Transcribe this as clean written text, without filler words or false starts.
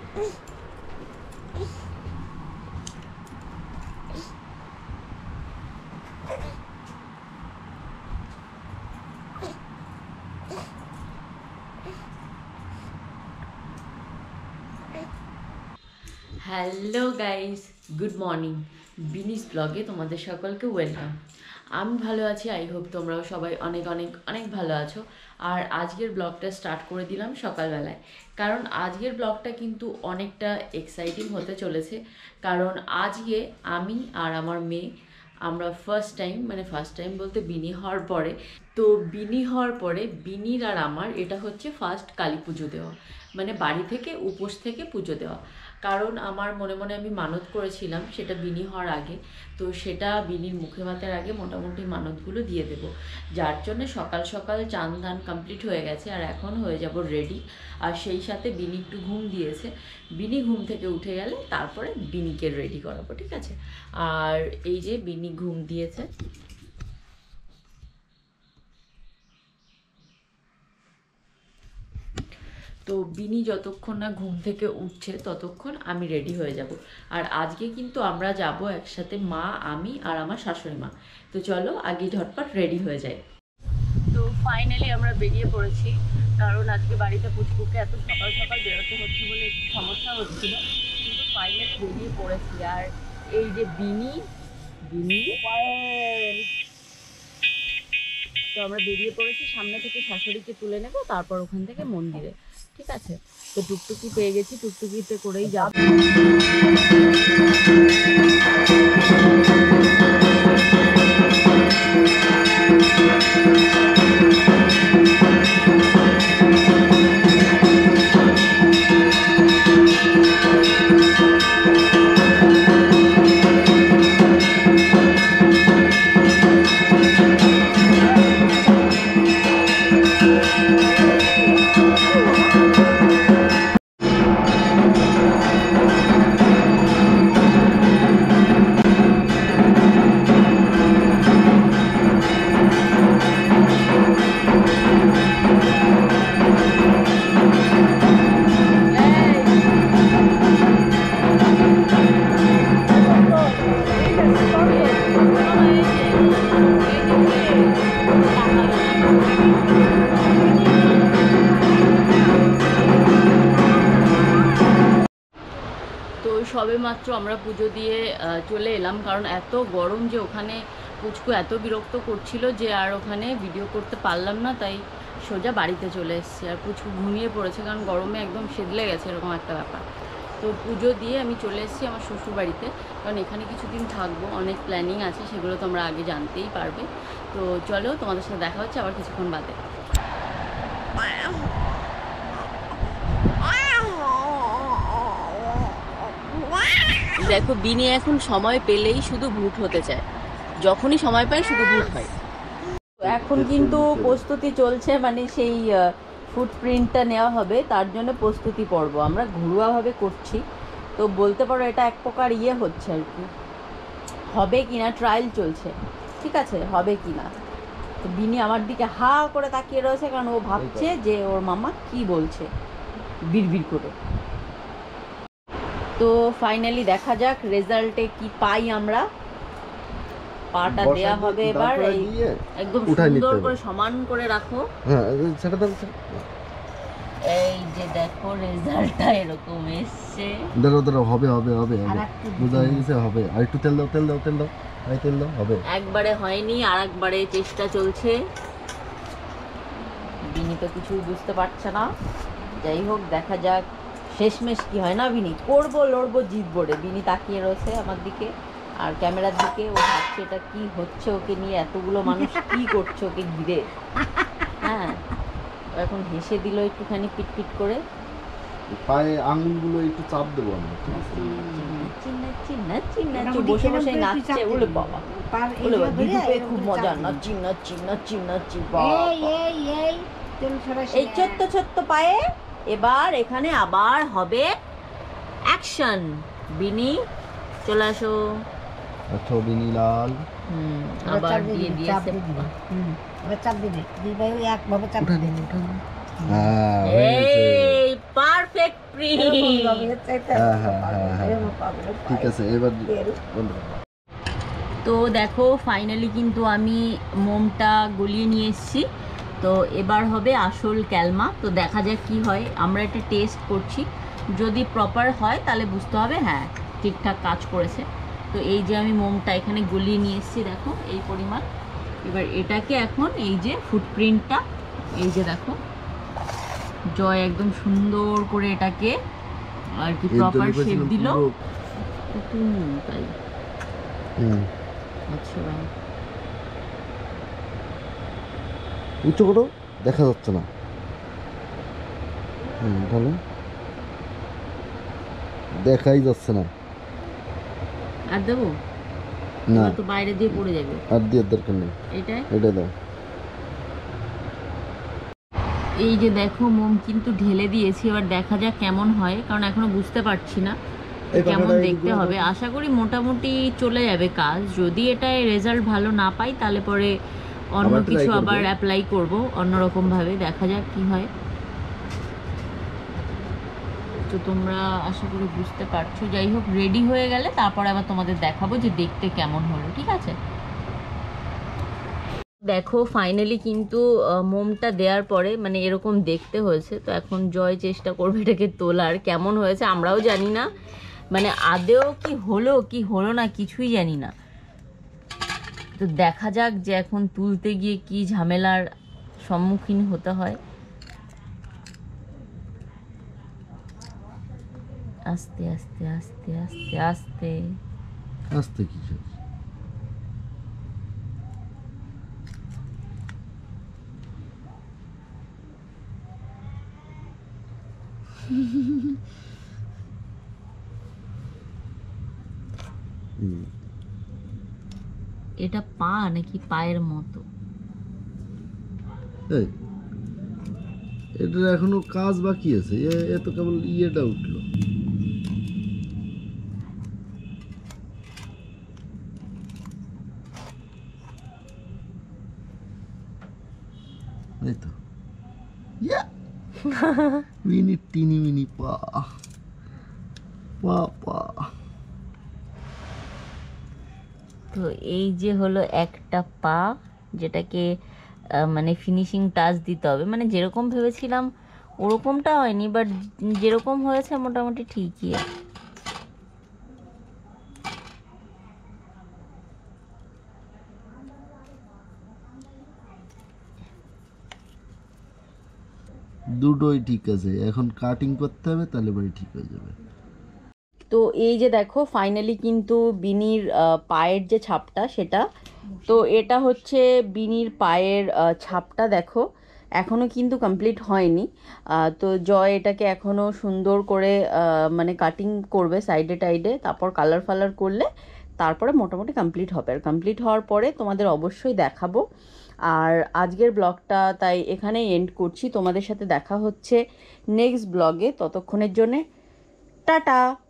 Hello guys, good morning. বিনিস ব্লগে তোমাদের সকলকে ওয়েলকাম। আমি ভালো আছি, আই হোপ তোমরাও সবাই অনেক অনেক অনেক ভালো আছো। আর আজকের ব্লগটা স্টার্ট করে দিলাম সকালবেলায়, কারণ আজকের ব্লগটা কিন্তু অনেকটা এক্সাইটিং হতে চলেছে। কারণ আজকে আমি আর আমার মেয়ে আমরা ফার্স্ট টাইম বলতে বিনি হওয়ার পরে, তো বিনি হওয়ার পরে বিনির আর আমার এটা হচ্ছে ফার্স্ট কালী পুজো দেওয়া, মানে বাড়ি থেকে উপোস থেকে পুজো দেওয়া। কারণ আমার মনে মনে আমি মানত করেছিলাম সেটা বিনি হওয়ার আগে, তো সেটা বিনির মুখে ভাতের আগে মোটামুটি মানতগুলো দিয়ে দেব, যার জন্য সকাল সকাল চান ধান কমপ্লিট হয়ে গেছে আর এখন হয়ে যাব রেডি। আর সেই সাথে বিনি একটু ঘুম দিয়েছে, বিনি ঘুম থেকে উঠে গেলে তারপরে বিনিকে রেডি করাবো, ঠিক আছে। আর এই যে বিনি ঘুম দিয়েছে, তো বিনি যতক্ষণ না ঘুম থেকে উঠছে ততক্ষণ আমি রেডি হয়ে যাব। আর আজকে কিন্তু আমরা যাব একসাথে, মা, আমি আর আমার শাশুড়ি মা। তো চলো আগে ঝটপট রেডি হয়ে যাই। তো ফাইনালি আমরা বেরিয়ে পড়েছি, কারণ আজকে বাড়িতে পুচকুকে এত সকাল সকাল বেরোতে হচ্ছে বলে একটু সমস্যা হচ্ছিল, কিন্তু ফাইনালি বেরিয়ে পড়েছি। আর এই যে বিনি তো আমরা বেরিয়ে পড়েছি, সামনে থেকে শাশুড়িকে তুলে নেব, তারপর ওখান থেকে মন্দিরে, ঠিক আছে। তো টুকটুকি পেয়ে গেছি, টুকটুকিতে করেই যাব। তো সবে মাত্র আমরা পুজো দিয়ে চলে এলাম, কারণ এত গরম যে ওখানে পুচকু এত বিরক্ত করছিল যে আর ওখানে ভিডিও করতে পারলাম না, তাই সোজা বাড়িতে চলে এসেছি। আর পুচকু ঘুমিয়ে পড়েছে, কারণ গরমে একদম সেদলে গেছে, এরকম একটা ব্যাপার। তো পুজো দিয়ে আমি চলে এসেছি আমার শ্বশুর বাড়িতে, কারণ এখানে কিছুদিন থাকবো, অনেক প্ল্যানিং আছে, সেগুলো তোমরা আগে জানতেই পারবে। তো চলো, তোমাদের সাথে দেখা হচ্ছে আবার কিছুক্ষণ বাদে। দেখো, বিনি এখন সময় পেলেই শুধু ভূত হতে চায়, যখনই সময় পায় শুধু ভূত হয়। এখন কিন্তু প্রস্তুতি চলছে, মানে সেই ফুটপ্রিন্টটা নেওয়া হবে, তার জন্য প্রস্তুতি পর্ব আমরা ঘরোয়াভাবে করছি। তো বলতে পারো এটা এক প্রকার হচ্ছে আর কি, হবে কি না ট্রায়াল চলছে, ঠিক আছে, হবে কি না। তো বিনি আমার দিকে হা করে তাকিয়ে রয়েছে, কারণ ও ভাবছে যে ওর মামা কি বলছে বিড়বিড় করে। তো ফাইনালি দেখা যাক রেজাল্টে কি পাই আমরা। পাটা দেয়া হবে এবার, একদম সুন্দর করে সমান করে রাখো। হ্যাঁ, সেটা তো এই যে দেখো রেজাল্টটা এরকম এসছে। দাঁড়াও হবে বুঝা হয়ে গেছে, হবে। আর একটু তেল দাও আর তেল দাও, হবে। একবারে হয়নি, আর একবারে চেষ্টা চলছে। বিনি তো কিছুই বুঝতে পারছে না, যাই হোক দেখা যাক শেষমেশ কি হয়। না বিনি, করবো লড়বো জিতবো রে। বিনি তাকিয়ে রয়েছে আমার দিকে আর ক্যামেরার দিকে, ও ভাবছে এটা কি হচ্ছে, ওকে নিয়ে এতগুলো মানুষ কি করছে ওকে ঘিরে। হ্যাঁ, এখন হেসে দিল একটুখানি পিটপিট করে। পায়ে আঙুলগুলো একটু চাপ দেবো আমরা, বসে বসে নাচছে। বলে বাবা, বলে বাবা, খুব মজা, নাচছি। এই ছোট্ট পায়ে এবার এখানে আবার হবে অ্যাকশন। বিনি চলে আসো। আচ্ছা বিনি লাল, আবার দিয়ে দিয়েছে। চাপ দিবে, দিবে একভাবে চাপ দিবে। হ্যাঁ, এই পারফেক্ট হ্যাঁ হ্যাঁ হ্যাঁ হ্যাঁ ঠিক আছে, এবার বন্ধ করো। তো দেখো ফাইনালি কিন্তু আমি মোমটা গলিয়ে নিয়ে এসেছি। তো এবার হবে আসল ক্যালমা। তো দেখা যাক কি হয়, আমরা এটা টেস্ট করছি। যদি প্রপার হয় তাহলে বুঝতে হবে হ্যাঁ ঠিকঠাক কাজ করেছে। তো এই যে আমি মোমটা এখানে গলিয়ে নিয়ে এসেছি, দেখো এই পরিমাণ। এবার এটাকে এখন এই যে ফুটপ্রিন্টটা, এই যে দেখো জয় একদম সুন্দর করে এটাকে আর কি প্রপার শেপ দিল। তাই আচ্ছা উঁচু করো, দেখা যাচ্ছে না। ভালো দেখাই যাচ্ছে না। আর দেবো না, তো বাইরে দিয়ে পড়ে যাবে। আর দিয়ে দরকার নেই, এটা দাও। এই যে দেখো মোম কিন্তু ঢেলে দিয়েছি, এবার দেখা যাক কেমন হয়, কারণ এখনো বুঝতে পারছি না কেমন দেখতে হবে। আশা করি মোটামুটি চলে যাবে কাজ। যদি এটায় রেজাল্ট ভালো না পাই তাহলে পরে অন্য কিছু আবার অ্যাপ্লাই করব অন্যরকম ভাবে, দেখা যাক কি হয়। তো তোমরা আশা করি বুঝতে পারছো। যাই হোক, রেডি হয়ে গেলে তারপরে আবার তোমাদের দেখাবো যে দেখতে কেমন হলো, ঠিক আছে? দেখো ফাইনালি কিন্তু মোমটা দেওয়ার পরে মানে এরকম দেখতে হয়েছে। তো এখন জয় চেষ্টা করবে এটাকে তোলার, কেমন হয়েছে আমরাও জানি না, মানে আদেও কি হলো না কিছুই জানি না। তো দেখা যাক যে এখন তুলতে গিয়ে কি ঝামেলার সম্মুখীন হতে হয়। আস্তে আস্তে আস্তে আস্তে আস্তে আস্তে কিছু এটা পা নাকি পায়ের মতো? এটার এখনো কাজ বাকি আছে, এ তো কেবল ইয়েটা উঠলো। এই তো মিনিট টিনি মিনি পা পা পা। তো এই যে হলো একটা পা, যেটাকে মানে ফিনিশিং টাচ দিতে হবে। মানে যেরকম ভেবেছিলাম ওরকমটা হয়নি, বাট যেরকম হয়েছে মোটামুটি ঠিকই আছে। দুটোই ঠিক আছে, এখন কাটিং করতে হবে, তাহলে পরে ঠিক হয়ে যাবে। তো এই যে দেখো ফাইনালি কিন্তু বিনির পায়ের যে ছাপটা সেটা, তো এটা হচ্ছে বিনির পায়ের ছাপটা। দেখো এখনও কিন্তু কমপ্লিট হয়নি। তো জয় এটাকে এখনও সুন্দর করে মানে কাটিং করবে সাইডে টাইডে, তারপর কালার ফালার করলে তারপরে মোটামুটি কমপ্লিট হবে। আর কমপ্লিট হওয়ার পরে তোমাদের অবশ্যই দেখাবো। আর আজকের ব্লগটা তাই এখানেই এন্ড করছি। তোমাদের সাথে দেখা হচ্ছে নেক্সট ব্লগে। ততক্ষণের জন্যে টাটা।